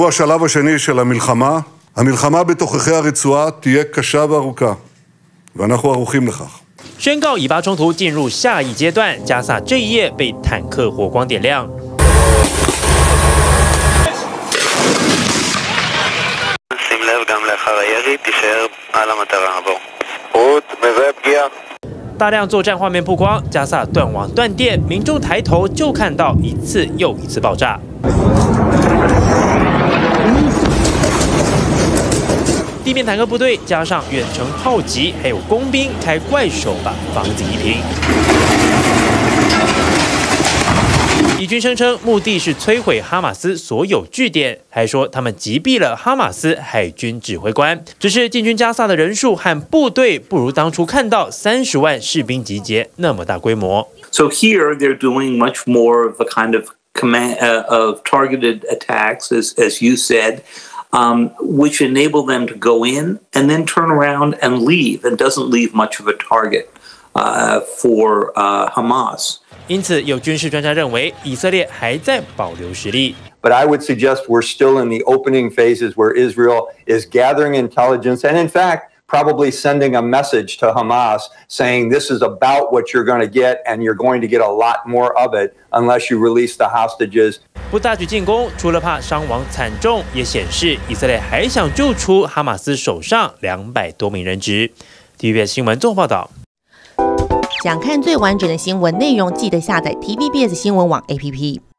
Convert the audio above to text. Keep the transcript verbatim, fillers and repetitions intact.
עבור השלב השני של המלחמה, המלחמה בתוככי הרצועה תהיה קשה וארוכה, ואנחנו ערוכים לכך. 宣告以巴冲突进入下一阶段，加萨这一夜被坦克火光点亮。 שים לב גם לאחר הירי, תישאר על המטרה, עבור. רות, מזהה פגיעה. 大量作战画面曝光，加萨断网断电，民众抬头就看到一次又一次爆炸。地面坦克部队加上远程炮击，还有工兵开怪手把房子夷平。以军声称目的是摧毁哈马斯所有据点，还说他们击毙了哈马斯海军指挥官。只是进军加萨的人数和部队不如当初看到三十万士兵集结那么大规模。 So here they're doing much more of a kind of command uh, of targeted attacks, as as you said. Um, which enable them to go in and then turn around and leave, and doesn't leave much of a target uh, for uh, Hamas. 因此，有军事专家认为，以色列还在保留实力。 But I would suggest we're still in the opening phases where Israel is gathering intelligence and, in fact, probably sending a message to Hamas saying this is about what you're going to get, and you're going to get a lot more of it unless you release the hostages. 不大举进攻，除了怕伤亡惨重，也显示以色列还想救出哈马斯手上两百多名人质。T V B S 新闻综合报道。 想看最完整的新闻内容，记得下载 T V B S 新闻网 A P P。